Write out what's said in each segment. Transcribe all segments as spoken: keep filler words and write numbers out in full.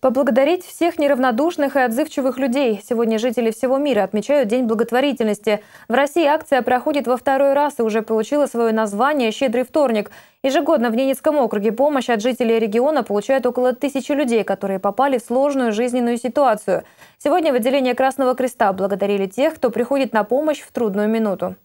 Поблагодарить всех неравнодушных и отзывчивых людей. Сегодня жители всего мира отмечают День благотворительности. В России акция проходит во второй раз и уже получила свое название «Щедрый вторник». Ежегодно в Ненецком округе помощь от жителей региона получают около тысячи людей, которые попали в сложную жизненную ситуацию. Сегодня в отделении Красного Креста благодарили тех, кто приходит на помощь в трудную минуту.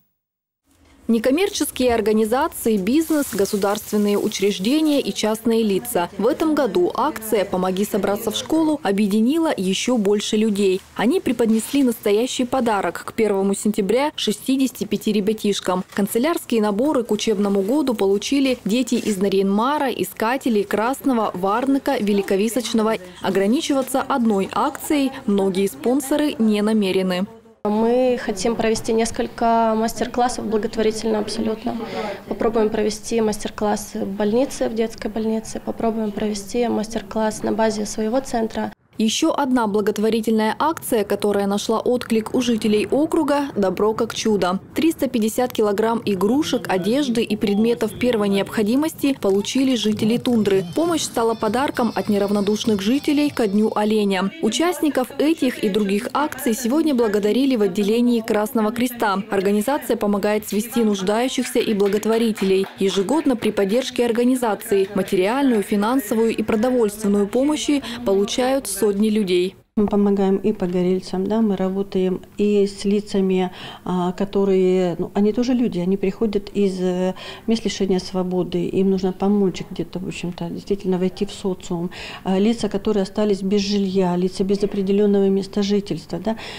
Некоммерческие организации, бизнес, государственные учреждения и частные лица. В этом году акция «Помоги собраться в школу» объединила еще больше людей. Они преподнесли настоящий подарок к первому сентября шестидесяти пяти ребятишкам. Канцелярские наборы к учебному году получили дети из Нарьян-Мара, Искателей, Красного, Варныка, Великовисочного. Ограничиваться одной акцией многие спонсоры не намерены. Мы хотим провести несколько мастер-классов благотворительно абсолютно. Попробуем провести мастер-класс в больнице, в детской больнице. Попробуем провести мастер-класс на базе своего центра. Еще одна благотворительная акция, которая нашла отклик у жителей округа – «Добро как чудо». триста пятьдесят килограмм игрушек, одежды и предметов первой необходимости получили жители Тундры. Помощь стала подарком от неравнодушных жителей ко Дню оленя. Участников этих и других акций сегодня благодарили в отделении Красного Креста. Организация помогает свести нуждающихся и благотворителей. Ежегодно при поддержке организации материальную, финансовую и продовольственную помощи получают сотни людей. Мы помогаем и погорельцам, да, мы работаем и с лицами, которые, ну, они тоже люди, они приходят из мест лишения свободы, им нужно помочь где-то, в общем-то, действительно войти в социум. Лица, которые остались без жилья, лица без определенного места жительства,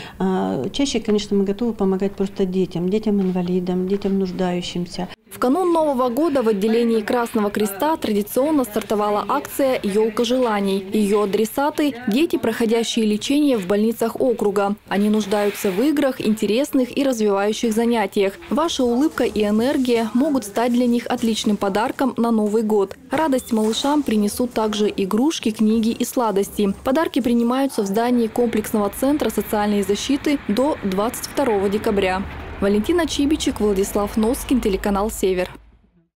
да. Чаще, конечно, мы готовы помогать просто детям, детям-инвалидам, детям нуждающимся. В канун Нового года в отделении Красного Креста традиционно стартовала акция «Елка желаний». Ее адресаты – дети, проходящие лечение в больницах округа. Они нуждаются в играх, интересных и развивающих занятиях. Ваша улыбка и энергия могут стать для них отличным подарком на Новый год. Радость малышам принесут также игрушки, книги и сладости. Подарки принимаются в здании комплексного центра социальной защиты до двадцать второго декабря. Валентина Чибичек, Владислав Носкин, телеканал «Север».